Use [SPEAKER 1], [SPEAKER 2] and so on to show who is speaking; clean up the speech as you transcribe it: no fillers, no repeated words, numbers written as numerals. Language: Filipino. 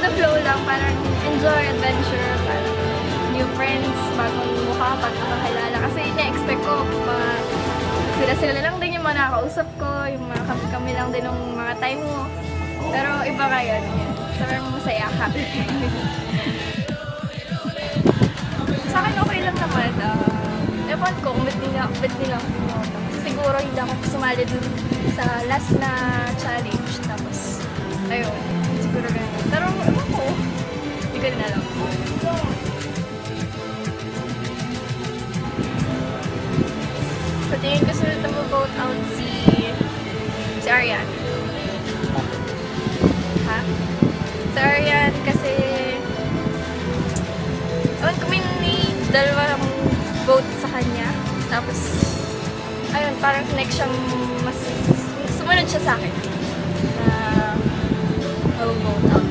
[SPEAKER 1] the flow lang, parang enjoy, adventure, parang new friends, bagong mukha, pagkakakilala. Kasi ina-expect ko, mga sila lang din yung mga nakakausap ko, yung mga kami lang din ng mga time mo. Pero iba ka yun. Sobrang masaya, happy. Sa akin okay lang naman. Ewan ko, ba't nila ako. Siguro hindi ako sumali dun sa last na challenge. Tapos, ayun, siguro ganun. Pero ewan ko, hindi ko na alam. Sa tingin ko sunod na mag-vote out si Ariane. Ha? Si Ariane kasi ewan ko, may dalawa akong vote sa kanya. Tapos, ayun, parang next siyang mas sumunod siya sa akin na mag-vote out.